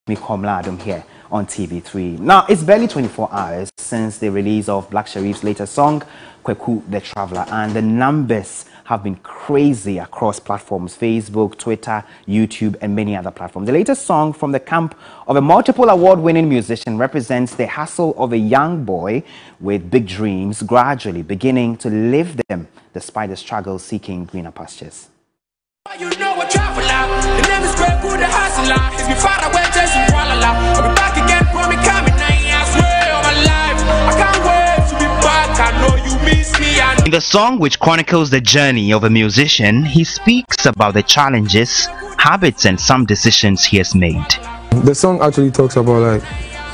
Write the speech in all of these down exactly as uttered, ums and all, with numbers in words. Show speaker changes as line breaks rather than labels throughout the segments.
me Komla Adam here on T V three. Now, it's barely twenty-four hours since the release of Black Sherif's latest song, Kwaku the Traveler, and the numbers have been crazy across platforms: Facebook, Twitter, YouTube, and many other platforms. The latest song from the camp of a multiple award-winning musician represents the hustle of a young boy with big dreams gradually beginning to live them despite the struggle seeking greener pastures.
You know a traveler, the name is Kwaku the hustler. He's been far away chasing Kuala. I'll be back again for me coming. I swear on my life, I can't wait to be back. I know you miss me. And
in the song, which chronicles the journey of a musician, he speaks about the challenges, habits, and some decisions he has made.
The song actually talks about like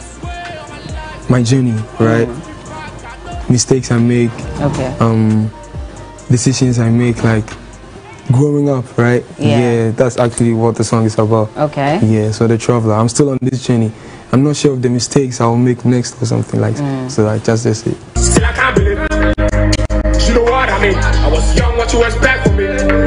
my journey, right? Mm. Mistakes I make, okay. Um, decisions I make, like growing up, right? Yeah. yeah, that's actually what the song is about. Okay. Yeah, so the traveler. I'm still on this journey. I'm not sure of the mistakes I'll make next or something like that. Mm. So like just this it.
Still I can't believe it. You know what I mean? I was young, what you expect from me?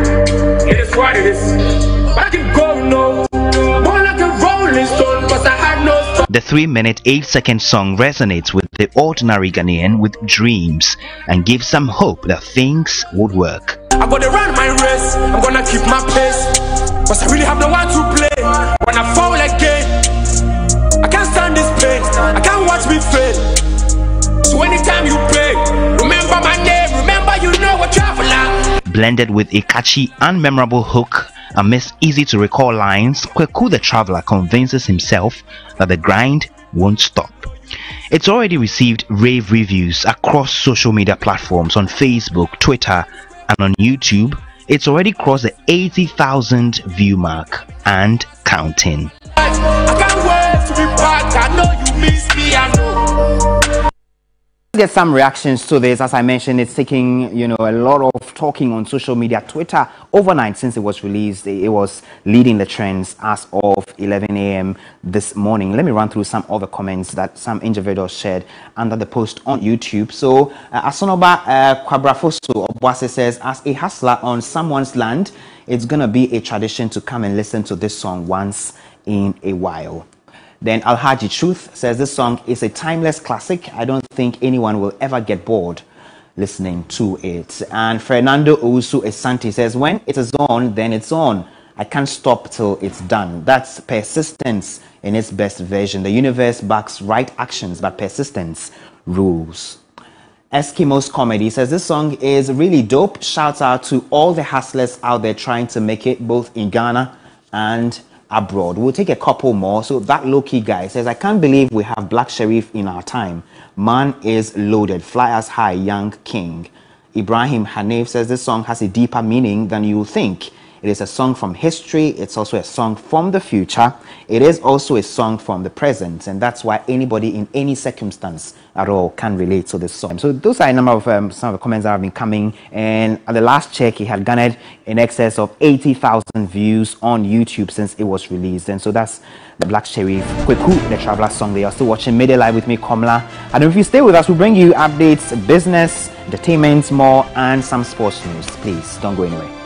It is what it is. But I keep going, no. More like a rolling stone, cause I had no stone.
The three minute eight second song resonates with the ordinary Ghanaian with dreams and gives some hope that things would work.
I'm gonna run my race, I'm gonna keep my pace, cause I really have no one to play. When I fall again, I can't stand this pain, I can't watch me fail. So anytime you play, remember my name, remember you know a traveler.
Blended with a catchy and memorable hook amidst easy to recall lines, Kwaku the Traveler convinces himself that the grind won't stop. It's already received rave reviews across social media platforms on Facebook, Twitter, and on YouTube. It's already crossed the eighty thousand view mark and counting.
I can't wait to be back. I know you miss me. I know.
Get some reactions to this. As I mentioned, it's taking, you know, a lot of talking on social media. Twitter overnight since it was released, it was leading the trends as of eleven A M this morning. Let me run through some of the comments that some individuals shared under the post on YouTube. So uh, Asonoba uh, Kwabrafoso Obuase says, as a hustler on someone's land, it's gonna be a tradition to come and listen to this song once in a while. Then Alhaji Truth says this song is a timeless classic. I don't think anyone will ever get bored listening to it. And Fernando Ousu Esanti says, when it is on, then it's on. I can't stop till it's done. That's persistence in its best version. The universe backs right actions, but persistence rules. Eskimo's Comedy says this song is really dope. Shouts out to all the hustlers out there trying to make it both in Ghana and abroad. We'll take a couple more. So that low-key guy says, I can't believe we have Black Sherif in our time. Man is loaded. Fly as high, young king. Ibrahim Hanif says this song has a deeper meaning than you think. It is a song from history. It's also a song from the future. It is also a song from the present. And that's why anybody in any circumstance at all can relate to this song. So those are a number of um, some of the comments that have been coming. And at the last check, he had garnered in excess of eighty thousand views on YouTube since it was released. And so that's the Black Sherif Kwaku the Traveler song. They are still watching Midday Live with me, Komla. And if you stay with us, we'll bring you updates, business, entertainment, more, and some sports news. Please don't go anywhere.